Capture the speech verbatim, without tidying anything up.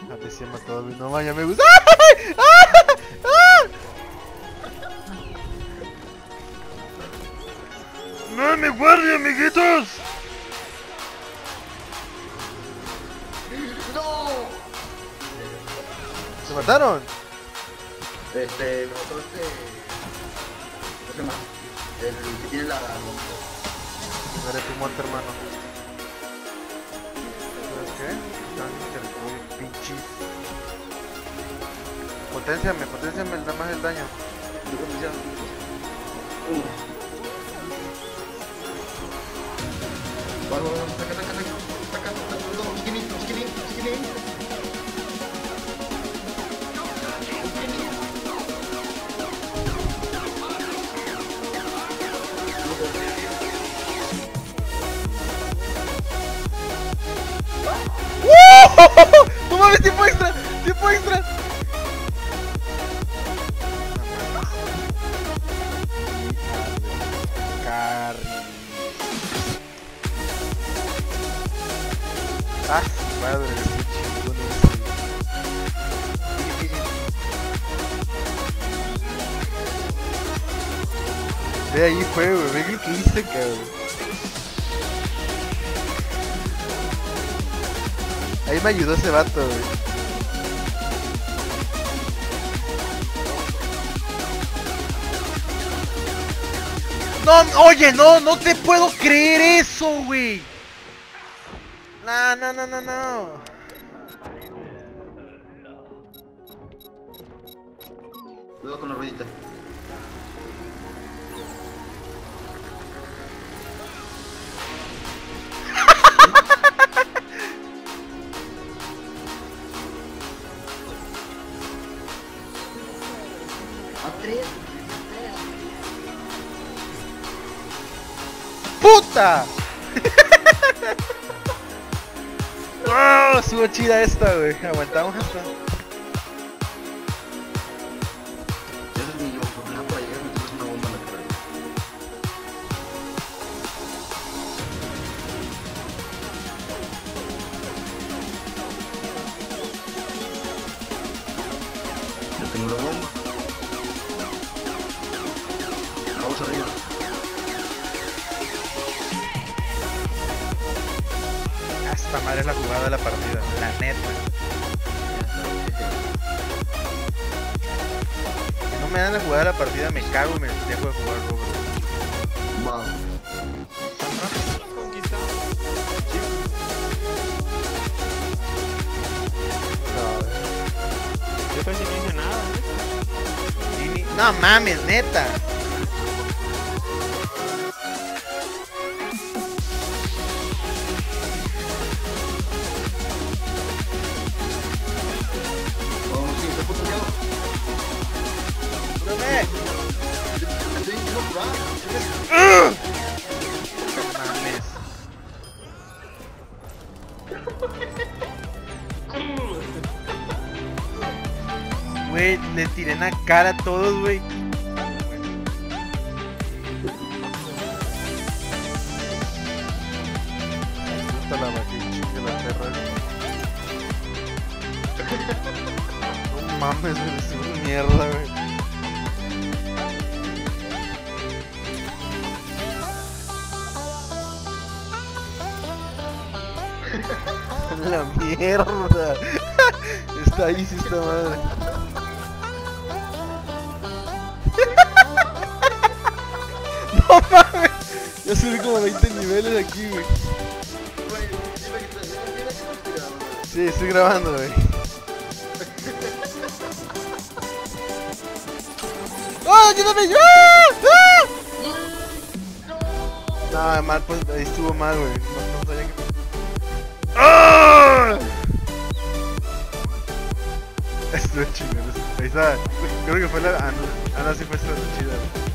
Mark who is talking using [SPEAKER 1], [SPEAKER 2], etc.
[SPEAKER 1] A mí sí me mató, güey. No, ya me gusta. ¡Ah! ¡Ah! ¡Ah! ¡No me guarde, amiguitos!
[SPEAKER 2] ¡No!
[SPEAKER 1] ¿Se mataron?
[SPEAKER 2] Este, me mató este... ¿Cómo se llama? El que tiene la...
[SPEAKER 1] Daré tu muerte, hermano. ¿Sabes qué? Daño territorio, pinche. Potenciame, potenciame nada más el daño.
[SPEAKER 2] Vamos, vamos, saca, saca, saca, saca, saca, skinny, skinny, skinny.
[SPEAKER 1] ¡No mames, tiempo extra! ¡Tiempo extra! Carry. Ah, madre, qué chingón ese. Ve ahí fue, güey, ve lo que hice, cabrón. Ahí me ayudó ese vato, güey. No, oye, no, no te puedo creer eso, güey. No, no, no, no, no.
[SPEAKER 2] Cuidado con la ruedita. A tres.
[SPEAKER 1] ¡Puta! ¡Oh! Estuvo chida esta, güey. Aguantamos hasta.
[SPEAKER 2] Ese es mi oportunidad para llegar a meterles una bomba en la cara. Ya tengo la bomba. Vamos arriba.
[SPEAKER 1] Esta madre es la jugada de la partida, la neta. Si no me dan la jugada de la partida, me cago y me dejo de jugar Roblox.
[SPEAKER 2] Vamos.
[SPEAKER 3] Yo casi no hice nada,
[SPEAKER 1] Ni- ni- No mames, neta.
[SPEAKER 2] Vamos, sí, está puteado.
[SPEAKER 1] ¡Dame!
[SPEAKER 2] Estoy diciendo que va.
[SPEAKER 1] ¡Ugh! No mames. Güey, le tiré en la cara a todos, güey. Puta la vaquilla de la perra. No mames, güey, es una mierda, güey. La mierda. Está ahí, sí, esta madre. No mames. Ya subí como veinte niveles aquí, güey. Sí, estoy grabando, güey. ¡Oh, ayúdame! ¡Ah! ¡Ah! No, mal, pues ahí estuvo mal, güey. No, no sabía que. ¡Ah! Estuvo chingón. Ahí está. Creo que fue la. Ah, no, ah, no, sí fue esta chida.